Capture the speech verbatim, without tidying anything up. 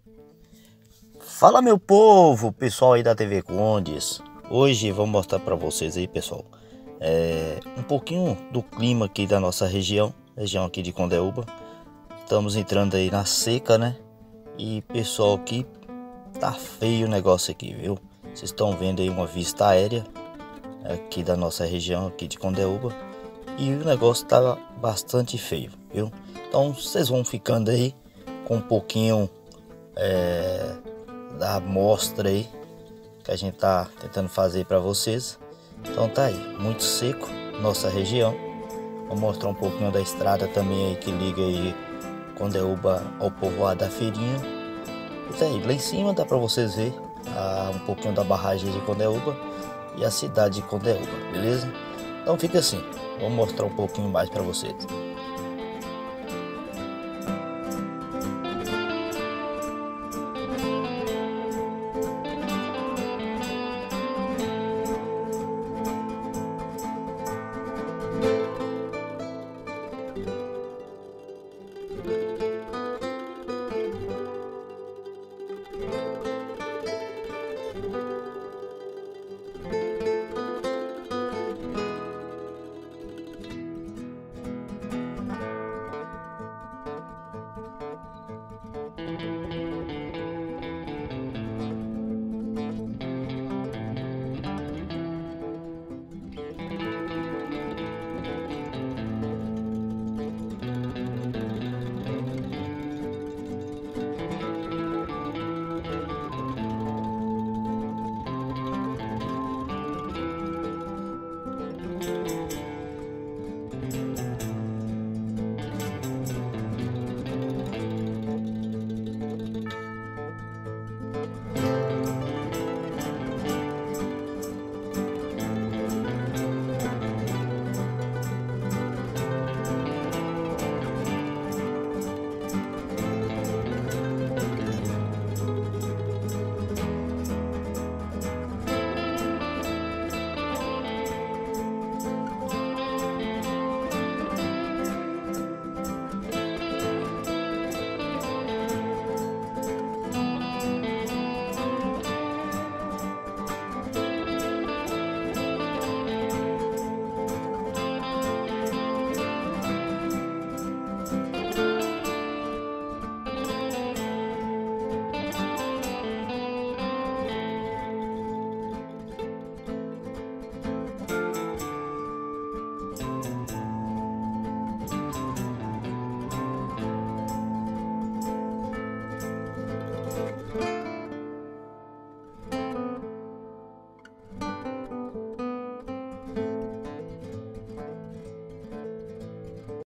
Fala, meu povo, pessoal aí da T V Condes. Hoje vou mostrar para vocês aí, pessoal, é, um pouquinho do clima aqui da nossa região, região aqui de Condeúba. Estamos entrando aí na seca, né? E pessoal, aqui tá feio o negócio aqui, viu? Vocês estão vendo aí uma vista aérea aqui da nossa região aqui de Condeúba, e o negócio tá bastante feio, viu? Então vocês vão ficando aí com um pouquinho é, da amostra aí que a gente tá tentando fazer para vocês. Então tá aí, muito seco nossa região. Vou mostrar um pouquinho da estrada também aí que liga aí Condeúba ao povoado da Feirinha. E tá aí, lá em cima dá para vocês ver ah, um pouquinho da barragem de Condeúba e a cidade de Condeúba, beleza? Então fica assim, vou mostrar um pouquinho mais para vocês.